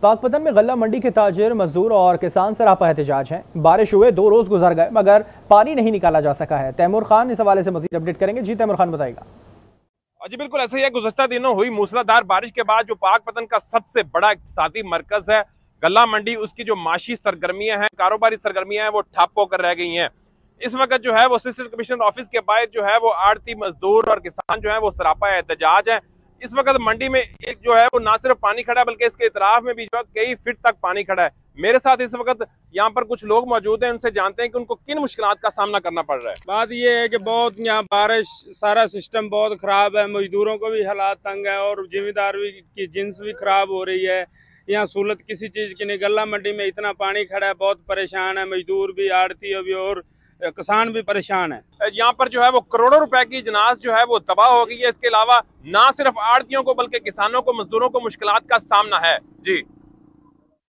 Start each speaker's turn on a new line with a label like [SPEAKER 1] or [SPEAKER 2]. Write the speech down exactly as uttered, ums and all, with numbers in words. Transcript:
[SPEAKER 1] پاک پتن میں غلہ منڈی کے تاجر، مزدور اور کسان سراپا احتجاج ہیں۔ بارش ہوئے دو روز گزر گئے مگر پانی نہیں نکالا جا سکا ہے۔ تیمور خان اس حوالے سے مزید اپڈیٹ کریں گے۔ جی تیمور خان بتائے گا۔
[SPEAKER 2] جی بالکل ایسا ہی ہے، گزشتہ دنوں ہوئی موسلادھار بارش کے بعد جو پاک پتن کا سب سے بڑا اقتصادی مرکز ہے غلہ منڈی، اس کی جو معاشی سرگرمیاں ہیں، کاروباری سرگرمیاں ہیں، وہ ٹھپ ہو کر رہ گئی ہیں۔ اس وقت جو ہے وہ اسسٹنٹ کمشنر آفس کے باہر جو ہے وہ آڑتی، مزدور اور کسان جو ہے وہ سراپا احتجاج ہیں۔ اس وقت منڈی میں ایک جو ہے وہ نہ صرف پانی کھڑا ہے بلکہ اس کے اطراف میں بھی جو ہے کئی فٹ تک پانی کھڑا ہے۔ میرے ساتھ اس وقت یہاں پر کچھ لوگ موجود ہیں، ان سے جانتے ہیں کہ ان کو کن مشکلات کا سامنا کرنا پڑ رہا ہے۔
[SPEAKER 3] بات یہ ہے کہ بہت یہاں بارش، سارا سسٹم بہت خراب ہے، مزدوروں کو بھی حالات تنگ ہے اور ذمہ کی جنس بھی خراب ہو رہی ہے۔ یہاں سہولت کسی چیز کی نہیں۔ غلہ منڈی میں اتنا پانی کھڑا ہے، بہت پریشان ہے، مزدور بھی، آڑتی بھی اور کسان بھی پریشان ہے۔
[SPEAKER 2] یہاں پر جو ہے وہ کروڑوں روپے کی جناز جو ہے وہ تباہ ہو گئی ہے۔ اس کے علاوہ نہ صرف آڑتیوں کو بلکہ کسانوں کو، مزدوروں کو مشکلات کا سامنا ہے۔ جی